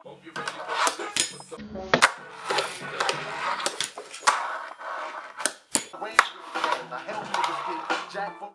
Hope you're ready for some range. Now help me get Jack.